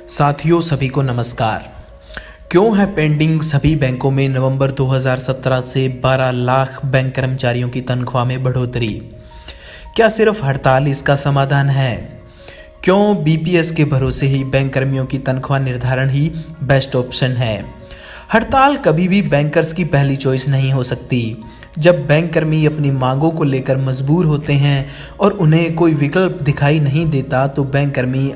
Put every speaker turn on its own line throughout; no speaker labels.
साथियों सभी को नमस्कार। क्यों है पेंडिंग सभी बैंकों में नवंबर 2017 से 12 लाख बैंक कर्मचारियों की तनख्वाह में बढ़ोतरी? क्या सिर्फ हड़ताल इसका समाधान है? क्यों बीपीएस के भरोसे ही बैंक कर्मियों की तनख्वाह निर्धारण ही बेस्ट ऑप्शन है? हड़ताल कभी भी बैंकर्स की पहली चॉइस नहीं हो सकती। जब बैंक कर्मी अपनी मांगों को लेकर मजबूर होते हैं और उन्हें कोई विकल्प दिखाई नहीं देता तो बैंक कर्मी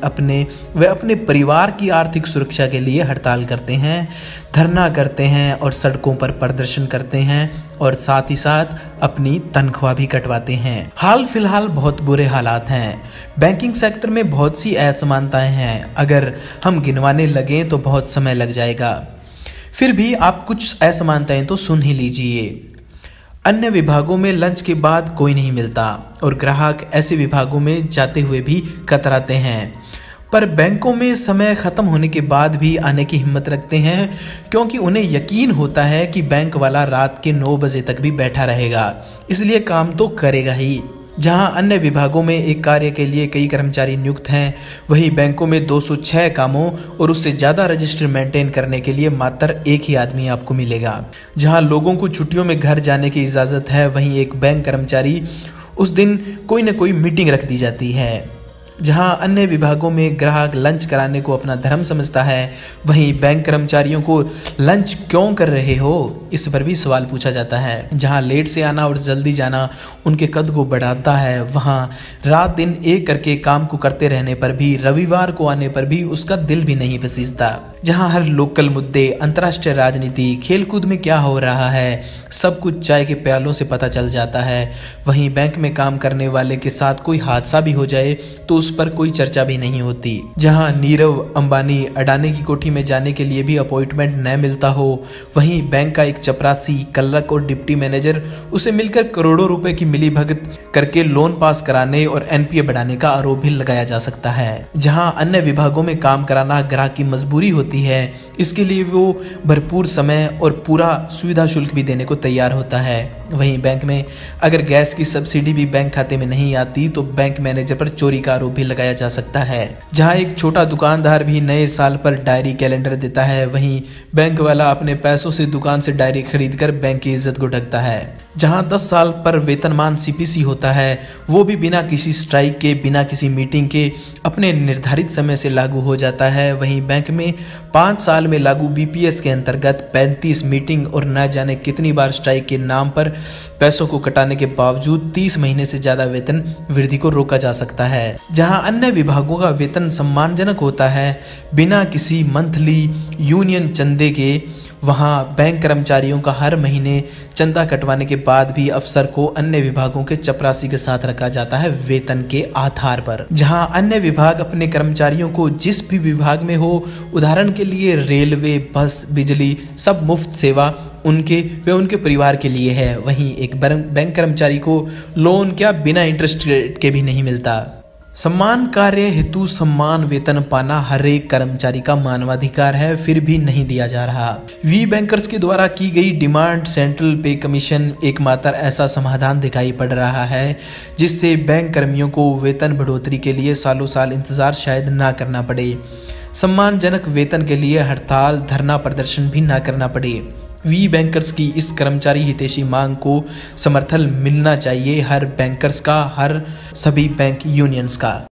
अपने परिवार की आर्थिक सुरक्षा के लिए हड़ताल करते हैं, धरना करते हैं और सड़कों पर प्रदर्शन करते हैं और साथ ही साथ अपनी तनख्वाह भी कटवाते हैं। हाल फिलहाल बहुत बुरे हालात हैं। बैंकिंग सेक्टर में बहुत सी असमानताएं हैं। अगर हम गिनवाने लगें तो बहुत समय लग जाएगा। फिर भी आप कुछ असमानताएं तो सुन ही लीजिए। अन्य विभागों में लंच के बाद कोई नहीं मिलता और ग्राहक ऐसे विभागों में जाते हुए भी कतराते हैं, पर बैंकों में समय खत्म होने के बाद भी आने की हिम्मत रखते हैं क्योंकि उन्हें यकीन होता है कि बैंक वाला रात के 9 बजे तक भी बैठा रहेगा, इसलिए काम तो करेगा ही। जहां अन्य विभागों में एक कार्य के लिए कई कर्मचारी नियुक्त हैं, वहीं बैंकों में 206 कामों और उससे ज़्यादा रजिस्टर मेंटेन करने के लिए मात्र एक ही आदमी आपको मिलेगा। जहां लोगों को छुट्टियों में घर जाने की इजाज़त है, वहीं एक बैंक कर्मचारी उस दिन कोई न कोई मीटिंग रख दी जाती है। जहां अन्य विभागों में ग्राहक लंच कराने को अपना धर्म समझता है, वहीं बैंक कर्मचारियों को लंच क्यों कर रहे हो, इस पर भी सवाल पूछा जाता है। जहां लेट से आना और जल्दी जाना उनके कद को बढ़ाता है, वहां रात दिन एक करके काम को करते रहने पर भी रविवार को आने पर भी उसका दिल भी नहीं पसीजता। जहां हर लोकल मुद्दे, अंतर्राष्ट्रीय राजनीति, खेलकूद में क्या हो रहा है, सब कुछ चाय के प्यालों से पता चल जाता है, वहीं बैंक में काम करने वाले के साथ कोई हादसा भी हो जाए तो उस पर कोई चर्चा भी नहीं होती। जहां नीरव अंबानी अडानी की कोठी में जाने के लिए भी अपॉइंटमेंट न मिलता हो, वहीं बैंक का एक चपरासी, क्लर्क और डिप्टी मैनेजर उसे मिलकर करोड़ों रुपए की मिलीभगत करके लोन पास कराने और एनपीए बढ़ाने का आरोप भी लगाया जा सकता है। जहां अन्य विभागों में काम कराना ग्राहक की मजबूरी होती है, इसके लिए वो भरपूर समय और पूरा सुविधा शुल्क भी देने को तैयार होता है, वहीं बैंक में अगर गैस की सब्सिडी भी बैंक खाते में नहीं आती तो बैंक मैनेजर पर चोरी का आरोप भी लगाया जा सकता है। जहां एक छोटा दुकानदार भी नए साल पर डायरी कैलेंडर देता है, वहीं बैंक वाला अपने पैसों से दुकान से डायरी खरीदकर बैंक की इज्जत को ढकता है। जहां 10 साल पर वेतनमान सीपीसी होता है, वो भी बिना किसी स्ट्राइक के, बिना किसी मीटिंग के अपने निर्धारित समय से लागू हो जाता है, वहीं बैंक में 5 साल में लागू बीपीएस के अंतर्गत 35 मीटिंग और न जाने कितनी बार स्ट्राइक के नाम पर पैसों को कटाने के बावजूद 30 महीने से ज्यादा वेतन वृद्धि को रोका जा सकता है। जहां अन्य विभागों का वेतन सम्मानजनक होता है बिना किसी मंथली यूनियन चंदे के, वहां बैंक कर्मचारियों का हर महीने चंदा कटवाने के बाद भी अफसर को अन्य विभागों के चपरासी के साथ रखा जाता है वेतन के आधार पर। जहां अन्य विभाग अपने कर्मचारियों को जिस भी विभाग में हो, उदाहरण के लिए रेलवे, बस, बिजली, सब मुफ्त सेवा उनके परिवार के लिए है, वहीं एक बैंक कर्मचारी को लोन क्या बिना इंटरेस्ट रेट के भी नहीं मिलता। सम्मान कार्य हेतु सम्मान वेतन पाना हर एक कर्मचारी का मानवाधिकार है, फिर भी नहीं दिया जा रहा। वी बैंकर्स के द्वारा की गई डिमांड सेंट्रल पे कमीशन एकमात्र ऐसा समाधान दिखाई पड़ रहा है जिससे बैंक कर्मियों को वेतन बढ़ोतरी के लिए सालों साल इंतजार शायद ना करना पड़े, सम्मानजनक वेतन के लिए हड़ताल, धरना प्रदर्शन भी ना करना पड़े। वी बैंकर्स की इस कर्मचारी हितैषी मांग को समर्थन मिलना चाहिए हर बैंकर्स का, हर सभी बैंक यूनियंस का।